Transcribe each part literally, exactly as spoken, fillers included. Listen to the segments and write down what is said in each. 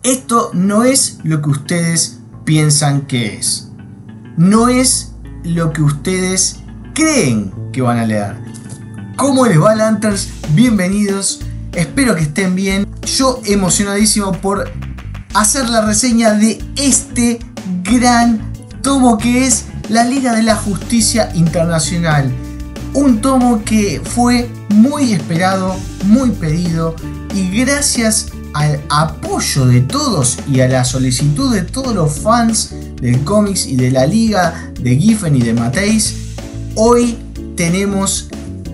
Esto no es lo que ustedes piensan que es. No es lo que ustedes creen que van a leer. ¿Cómo les va, Lanterns? Bienvenidos. Espero que estén bien. Yo emocionadísimo por hacer la reseña de este gran tomo que es la Liga de la Justicia Internacional. Un tomo que fue muy esperado, muy pedido, y gracias al apoyo de todos y a la solicitud de todos los fans del cómics y de la liga de Giffen y de Matthijs, hoy tenemos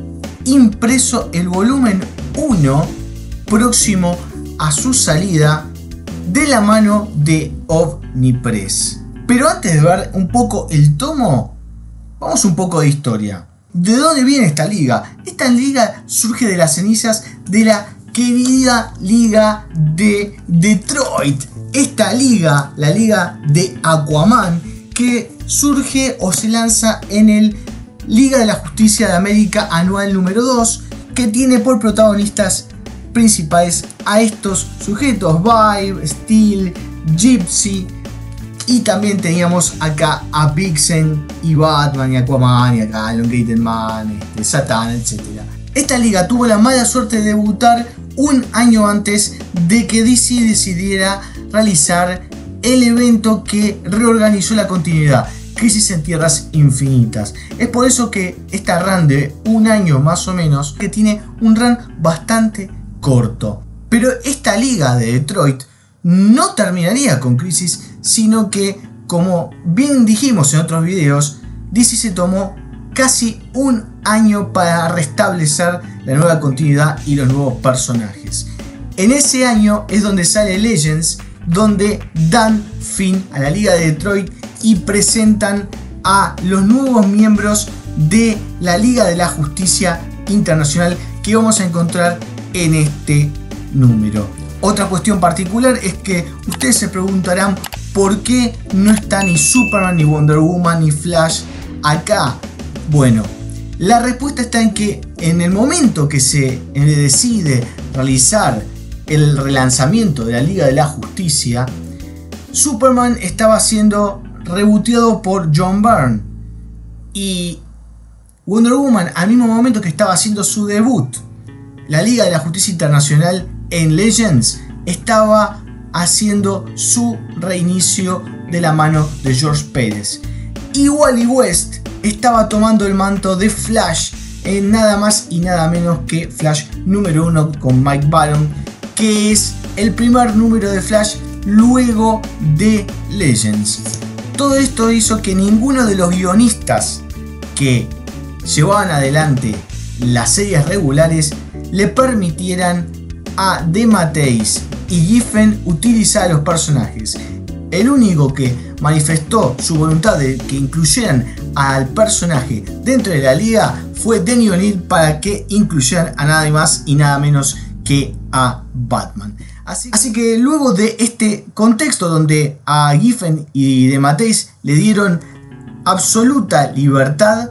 impreso el volumen uno próximo a su salida de la mano de Omnipress. Pero antes de ver un poco el tomo, vamos un poco de historia. ¿De dónde viene esta liga? Esta liga surge de las cenizas de la querida liga de Detroit. Esta liga, la liga de Aquaman, que surge o se lanza en el Liga de la Justicia de América anual número dos, que tiene por protagonistas principales a estos sujetos: Vibe, Steel, Gypsy, y también teníamos acá a Vixen y Batman y Aquaman y acá Elongated Man, este, Satán, etcétera. Esta liga tuvo la mala suerte de debutar un año antes de que D C decidiera realizar el evento que reorganizó la continuidad, Crisis en Tierras Infinitas. Es por eso que esta run de un año más o menos, que tiene un run bastante corto. Pero esta liga de Detroit no terminaría con Crisis, sino que, como bien dijimos en otros videos, D C se tomó casi un año para restablecer la nueva continuidad y los nuevos personajes. En ese año es donde sale Legends, donde dan fin a la Liga de Detroit y presentan a los nuevos miembros de la Liga de la Justicia Internacional que vamos a encontrar en este número. Otra cuestión particular es que ustedes se preguntarán por qué no está ni Superman, ni Wonder Woman, ni Flash acá. Bueno, la respuesta está en que en el momento que se decide realizar el relanzamiento de la Liga de la Justicia, Superman estaba siendo rebooteado por John Byrne, y Wonder Woman, al mismo momento que estaba haciendo su debut, la Liga de la Justicia Internacional en Legends, estaba haciendo su reinicio de la mano de George Pérez. Y Wally West estaba tomando el manto de Flash en nada más y nada menos que Flash número uno con Mike Baron, que es el primer número de Flash luego de Legends. Todo esto hizo que ninguno de los guionistas que llevaban adelante las series regulares le permitieran a DeMatteis y Giffen utilizar a los personajes. El único que manifestó su voluntad de que incluyeran al personaje dentro de la liga fue Denny O'Neil, para que incluyeran a nada más y nada menos que a Batman. Así, así que luego de este contexto donde a Giffen y DeMatteis le dieron absoluta libertad,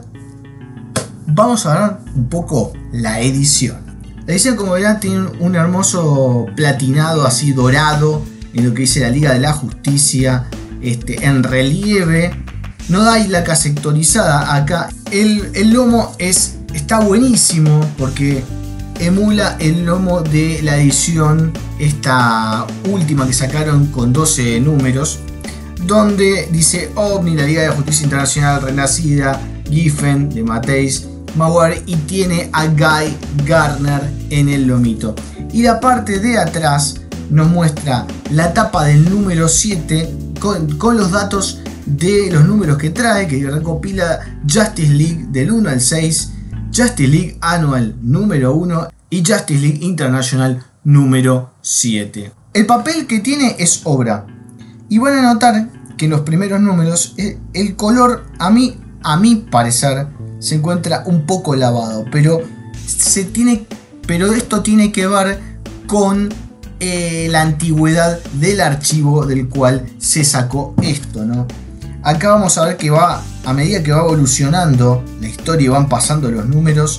vamos a ver un poco la edición. La edición, como verán, tiene un hermoso platinado así dorado en lo que dice la Liga de la Justicia, este, en relieve. No hay laca sectorizada acá. El, el lomo es, está buenísimo porque emula el lomo de la edición esta última que sacaron con doce números, donde dice Omni, la Liga de la Justicia Internacional renacida, Giffen, DeMatteis, Maguire, y tiene a Guy Gardner en el lomito. Y la parte de atrás nos muestra la tapa del número siete con, con los datos de los números que trae, que recopila Justice League del uno al seis, Justice League Annual número uno y Justice League International número siete. El papel que tiene es obra, y van a notar que en los primeros números el color, a mí, a mi parecer, se encuentra un poco lavado, pero se tiene, pero esto tiene que ver con eh, la antigüedad del archivo del cual se sacó esto, ¿no? Acá vamos a ver que va, a medida que va evolucionando la historia y van pasando los números,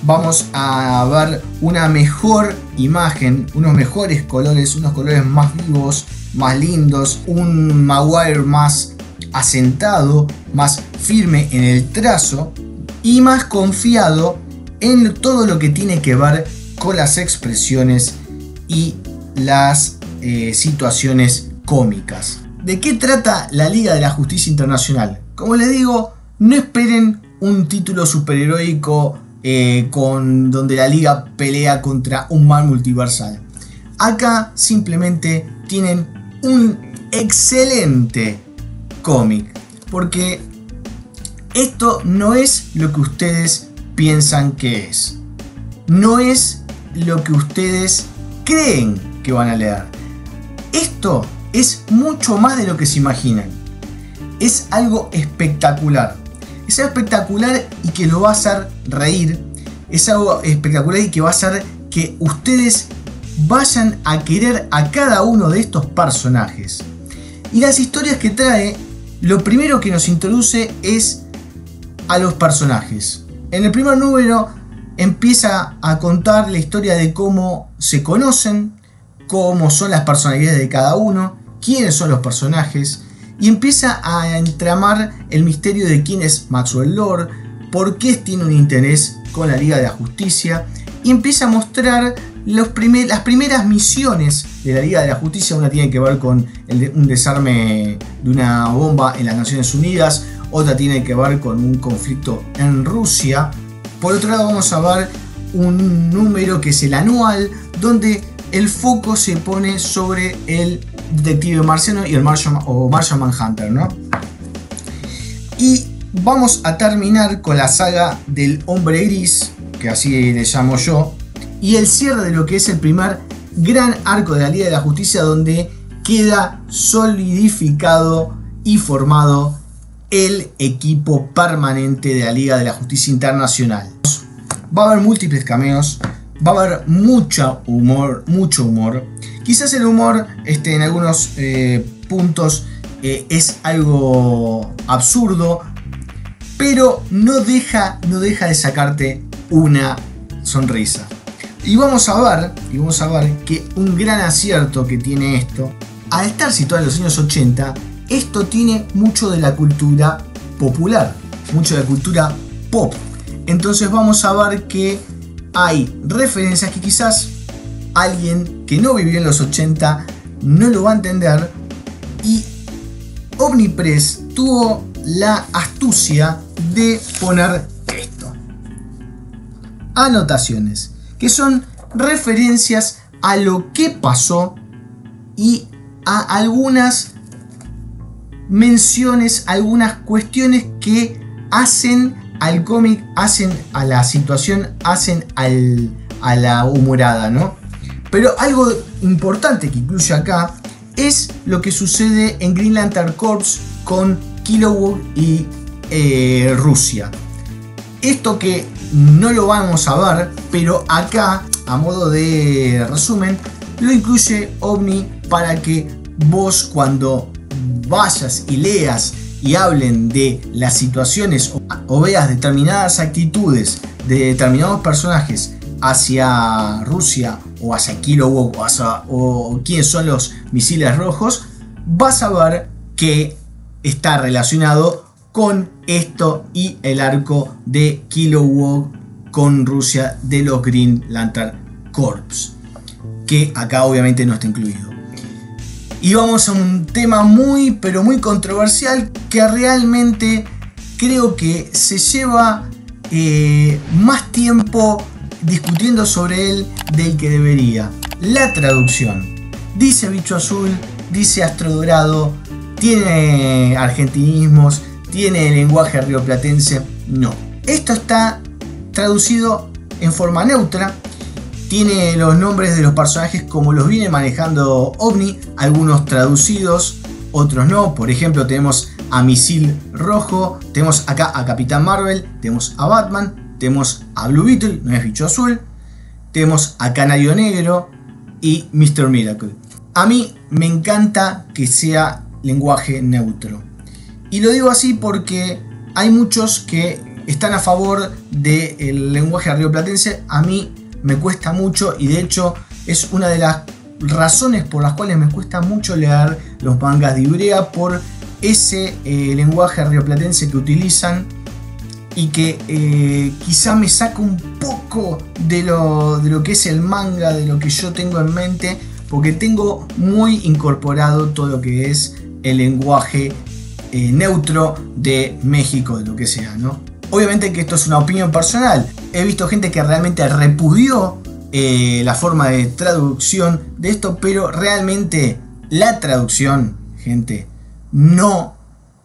vamos a ver una mejor imagen, unos mejores colores, unos colores más vivos, más lindos, un Maguire más asentado, más firme en el trazo y más confiado en todo lo que tiene que ver con las expresiones y las eh, situaciones cómicas. ¿De qué trata la Liga de la Justicia Internacional? Como les digo, no esperen un título superheroico eh, con, donde la Liga pelea contra un mal multiversal. Acá simplemente tienen un excelente cómic, porque esto no es lo que ustedes piensan que es, no es lo que ustedes creen que van a leer. Esto es mucho más de lo que se imaginan. Es algo espectacular. Es algo espectacular y que lo va a hacer reír. Es algo espectacular y que va a hacer que ustedes vayan a querer a cada uno de estos personajes. Y las historias que trae, lo primero que nos introduce es a los personajes. En el primer número empieza a contar la historia de cómo se conocen, cómo son las personalidades de cada uno, quiénes son los personajes, y empieza a entramar el misterio de quién es Maxwell Lord, por qué tiene un interés con la Liga de la Justicia, y empieza a mostrar los primer, las primeras misiones de la Liga de la Justicia. Una tiene que ver con el de, un desarme de una bomba en las Naciones Unidas, otra tiene que ver con un conflicto en Rusia. Por otro lado vamos a ver un número que es el anual, donde el foco se pone sobre el detective marciano y el Martian, o Martian Manhunter, ¿no? Y vamos a terminar con la saga del Hombre Gris, que así le llamo yo, y el cierre de lo que es el primer gran arco de la Liga de la Justicia, donde queda solidificado y formado el equipo permanente de la Liga de la Justicia Internacional. Va a haber múltiples cameos, va a haber mucho humor, mucho humor. Quizás el humor este, en algunos eh, puntos eh, es algo absurdo, pero no deja, no deja de sacarte una sonrisa. Y vamos a ver, y vamos a ver que un gran acierto que tiene esto, al estar situado en los años ochenta, esto tiene mucho de la cultura popular, mucho de la cultura pop. Entonces vamos a ver que hay referencias que quizás alguien que no vivió en los ochenta no lo va a entender, y Omnipress tuvo la astucia de poner esto: anotaciones, que son referencias a lo que pasó y a algunas menciones, algunas cuestiones que hacen al cómic, hacen a la situación, hacen al, a la humorada, ¿no? Pero algo importante que incluye acá es lo que sucede en Green Lantern Corps con Kilowog y eh, Rusia. Esto que no lo vamos a ver, pero acá, a modo de resumen, lo incluye Omni para que vos, cuando vayas y leas y hablen de las situaciones o, o veas determinadas actitudes de determinados personajes hacia Rusia o hacia Kilowog o, hacia, o quiénes son los misiles rojos, vas a ver que está relacionado con esto y el arco de Kilowog con Rusia de los Green Lantern Corps, que acá obviamente no está incluido. Y vamos a un tema muy pero muy controversial, que realmente creo que se lleva eh, más tiempo discutiendo sobre él del que debería: la traducción. Dice Bicho Azul, dice Astro Dorado, tiene argentinismos, tiene lenguaje rioplatense. No, esto está traducido en forma neutra, tiene los nombres de los personajes como los viene manejando Omni, algunos traducidos, otros no. Por ejemplo, tenemos a Misil Rojo, tenemos acá a Capitán Marvel, tenemos a Batman, tenemos a Blue Beetle, no es Bicho Azul, tenemos a Canario Negro y mister Miracle. A mí me encanta que sea lenguaje neutro, y lo digo así porque hay muchos que están a favor del lenguaje rioplatense. A mí me cuesta mucho y de hecho es una de las razones por las cuales me cuesta mucho leer los mangas de Ibrea, por ese eh, lenguaje rioplatense que utilizan y que eh, quizá me saca un poco de lo, de lo que es el manga, de lo que yo tengo en mente, porque tengo muy incorporado todo lo que es el lenguaje eh, neutro de México, de lo que sea, ¿no? Obviamente que esto es una opinión personal. He visto gente que realmente repudió eh, la forma de traducción de esto, pero realmente la traducción, gente, no,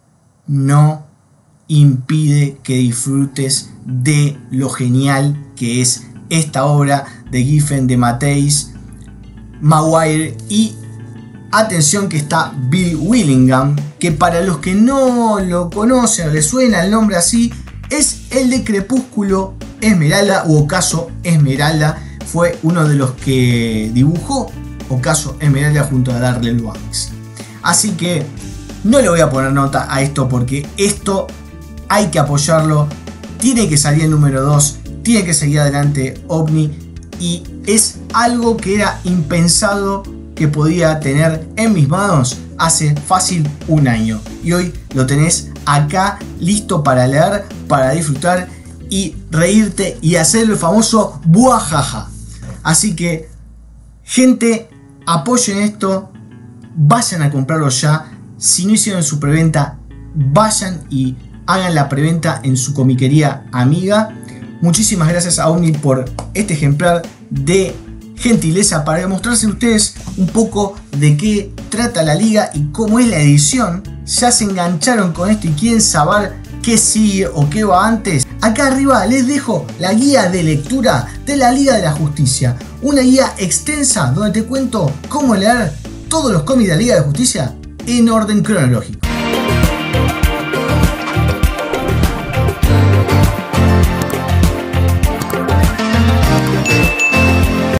no impide que disfrutes de lo genial que es esta obra de Giffen, de Matheis, Maguire y atención que está Bill Willingham, que para los que no lo conocen o les suena el nombre así, es el de Crepúsculo Esmeralda u Ocaso Esmeralda. Fue uno de los que dibujó Ocaso Esmeralda junto a Darrell Banks. Así que no le voy a poner nota a esto porque esto hay que apoyarlo. Tiene que salir el número dos, tiene que seguir adelante OVNI, y es algo que era impensado que podía tener en mis manos hace fácil un año, y hoy lo tenés acá listo para leer, para disfrutar y reírte y hacer el famoso buajaja. Así que, gente, apoyen esto, vayan a comprarlo ya. Si no hicieron su preventa, vayan y hagan la preventa en su comiquería amiga. Muchísimas gracias a OVNI por este ejemplar de gentileza para demostrarse a ustedes un poco de qué trata la liga y cómo es la edición. Ya se engancharon con esto y quieren saber qué sigue o qué va antes. Acá arriba les dejo la guía de lectura de la Liga de la Justicia, una guía extensa donde te cuento cómo leer todos los cómics de la Liga de la Justicia en orden cronológico.